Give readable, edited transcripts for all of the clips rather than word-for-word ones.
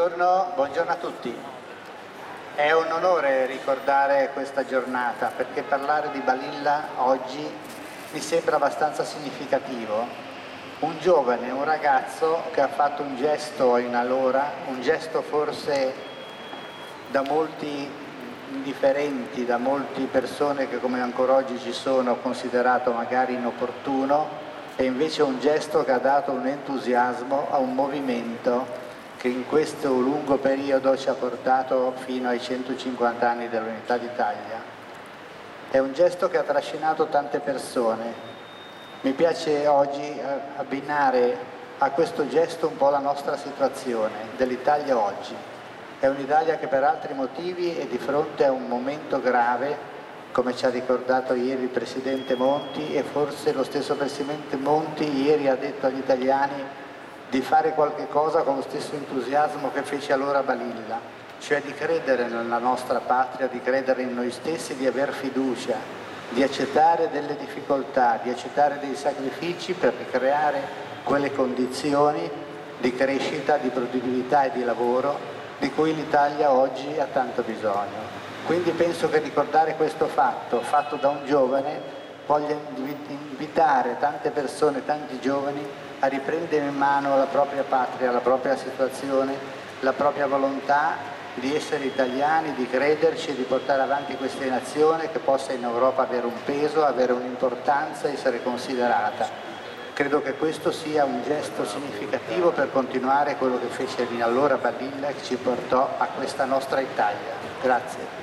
Buongiorno a tutti. È un onore ricordare questa giornata perché parlare di Balilla oggi mi sembra abbastanza significativo. Un giovane, un ragazzo che ha fatto un gesto in allora, un gesto forse da molti indifferenti, da molte persone che come ancora oggi ci sono considerato magari inopportuno, e invece un gesto che ha dato un entusiasmo a un movimento che in questo lungo periodo ci ha portato fino ai 150 anni dell'Unità d'Italia. È un gesto che ha trascinato tante persone. Mi piace oggi abbinare a questo gesto un po' la nostra situazione dell'Italia oggi. È un'Italia che per altri motivi è di fronte a un momento grave, come ci ha ricordato ieri il Presidente Monti, e forse lo stesso Presidente Monti ieri ha detto agli italiani di fare qualche cosa con lo stesso entusiasmo che fece allora Balilla, cioè di credere nella nostra patria, di credere in noi stessi, di aver fiducia, di accettare delle difficoltà, di accettare dei sacrifici per creare quelle condizioni di crescita, di produttività e di lavoro di cui l'Italia oggi ha tanto bisogno. Quindi penso che ricordare questo fatto da un giovane, voglia invitare tante persone, tanti giovani a riprendere in mano la propria patria, la propria situazione, la propria volontà di essere italiani, di crederci e di portare avanti questa nazione che possa in Europa avere un peso, avere un'importanza, essere considerata. Credo che questo sia un gesto significativo per continuare quello che fece allora Balilla, che ci portò a questa nostra Italia. Grazie.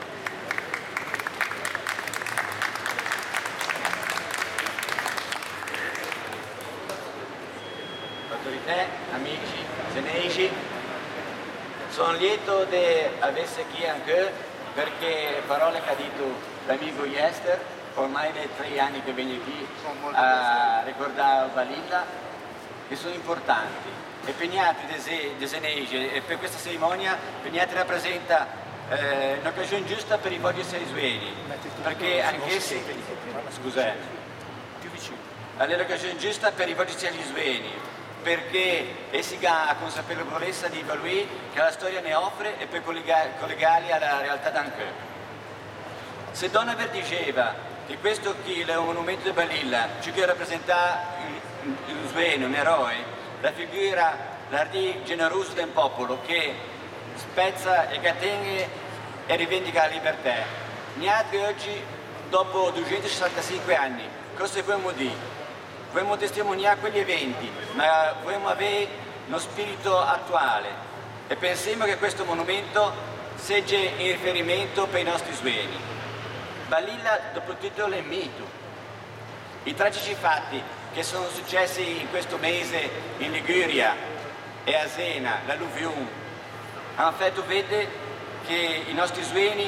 Autorità, amici, seneici, sono lieto di essere qui anche perché le parole che ha detto l'amico Jester, ormai da 3 anni che viene qui a ricordare Balilla, che sono importanti. E Pegnati di Seneici, e per questa cerimonia Pegnati rappresenta un'occasione giusta per i vogli seisueni, perché anche se... Scusate. È l'occasione giusta per i vogli seisueni, perché essi ha la consapevolezza di valori che la storia ne offre e per collegarli alla realtà d'anche. Se Donaver diceva che questo qui è un monumento di Balilla, ci che rappresenta un sveno, un eroe, la figura l'ardì generoso del popolo che spezza e catene e rivendica la libertà. Noi oggi, dopo 265 anni, cosa vogliamo dire? Vogliamo testimoniare quegli eventi, ma vogliamo avere uno spirito attuale e pensiamo che questo monumento sia in riferimento per i nostri suoni. Balilla, dopo tutto, è un mito. I tragici fatti che sono successi in questo mese in Liguria e a Sena, l'alluvione, hanno fatto vedere che i nostri suoni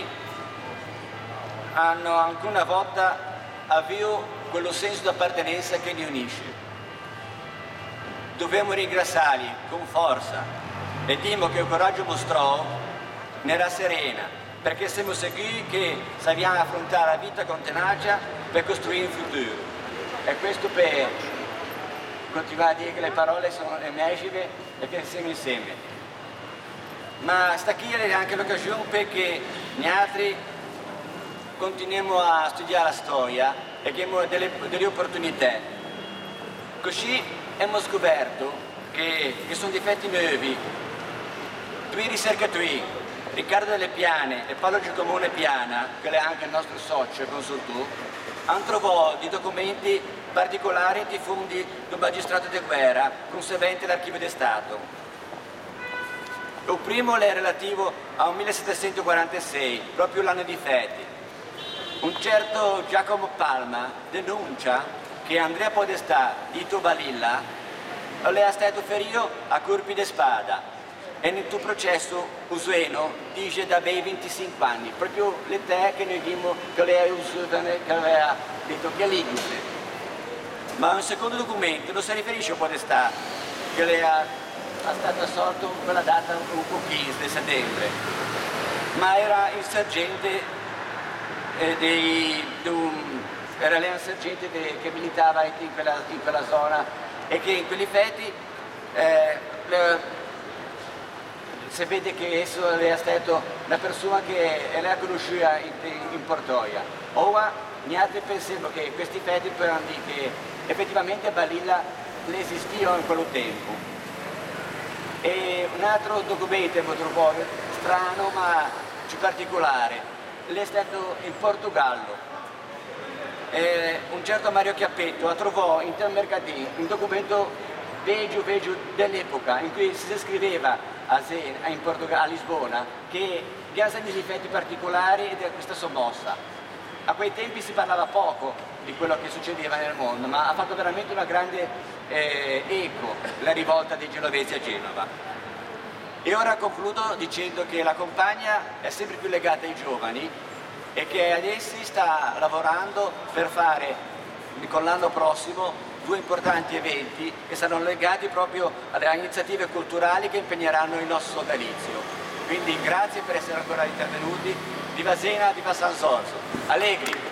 hanno ancora una volta avuto quello senso di appartenenza che li unisce. Dobbiamo ringraziarli con forza e dimo che il coraggio mostrò ne era serena, perché siamo sicuri che sappiamo affrontare la vita con tenacia per costruire un futuro. E questo per continuare a dire che le parole sono magiche e che siamo insieme. Ma sta qui è anche l'occasione perché noi altri continuiamo a studiare la storia e abbiamo delle opportunità. Così abbiamo scoperto che sono difetti nuovi. 2 ricercatori, Riccardo Delle Piane e Paolo Giacomone Piana, che è anche il nostro socio consultore, hanno trovato dei documenti particolari di fondi del magistrato di guerra conseguenti all'archivio di Stato. Il primo è relativo al 1746, proprio l'anno di feti. Un certo Giacomo Palma denuncia che Andrea Podestà, dito Balilla, è stato ferito a colpi di spada e nel tuo processo usueno dice da bei 25 anni, proprio l'età che noi dimmo che lei aveva detto che è ligure. Ma un secondo documento non si riferisce a Podestà, che lei è stato assolto quella data un po' 15 di settembre, ma era il sergente era lei un sergente che militava in quella zona e che in quegli fatti si vede che esso è stato una persona che è conosciuta in Portoia. Ora, niente pensiamo che questi fatti per dire che effettivamente Balilla esisteva in quel tempo. E un altro documento molto strano ma più particolare, è stato in Portogallo. Un certo Mario Chiappetto trovò in Mercadì un documento veggio dell'epoca in cui si scriveva a Lisbona che vi erano degli effetti particolari di questa sommossa. A quei tempi si parlava poco di quello che succedeva nel mondo, ma ha fatto veramente una grande eco la rivolta dei genovesi a Genova. E ora concludo dicendo che la compagna è sempre più legata ai giovani e che ad essi sta lavorando per fare con l'anno prossimo 2 importanti eventi che saranno legati proprio alle iniziative culturali che impegneranno il nostro sodalizio. Quindi grazie per essere ancora intervenuti, viva Zena, viva San Sorso, allegri!